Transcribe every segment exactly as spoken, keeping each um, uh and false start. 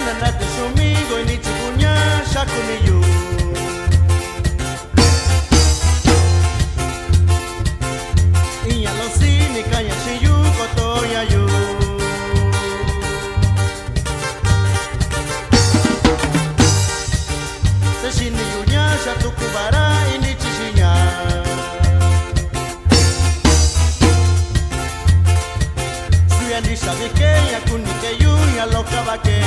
nanate sumigo y ni chicuña shakuniyu. Iña lo sini kaya shiyu kotoya yu. Te shini yuña shatukubara y ni chishiña. Suya sabe que ya kuni que yuña lo cabaque.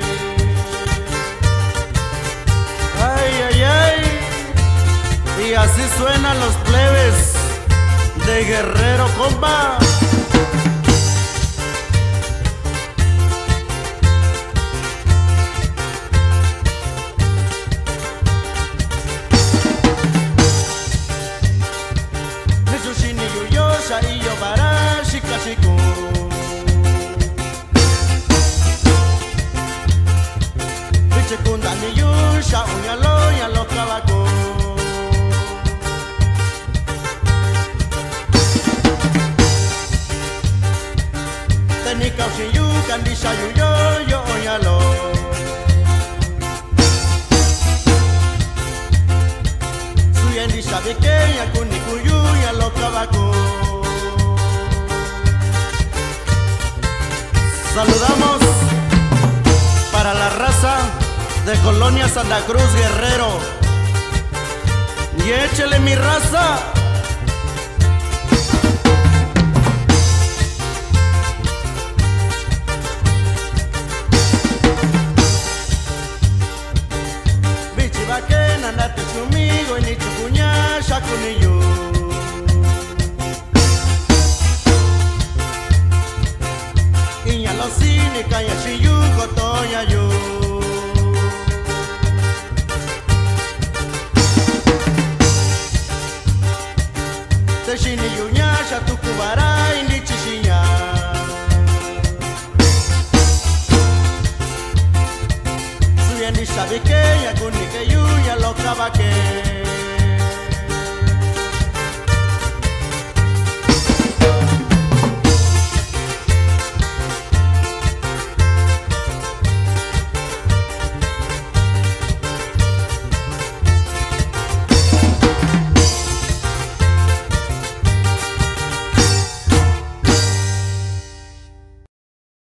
Ay, ay, ay. Y así suenan los plebes de Guerrero, compa. Netsushini yuyosha y yobara shikashiku. Bichekunda ni yusha unyalo yalo kabako. Teni kaushin yu kandisha yu yo yo unyalo. Suyendi sabe que ya kuni kuyu yalo kabako. Saludamos para la raza de Colonia Santa Cruz, Guerrero. Y échele mi raza. Bichibaque, nanate sumigo y ni chucuña shakuniyu. Iña lo sini kaya shiyu kotoya yu. Te shini yuña shatukubara y ni chishiña. Suya ni sabe que ya kuni que yuña lo cabaque.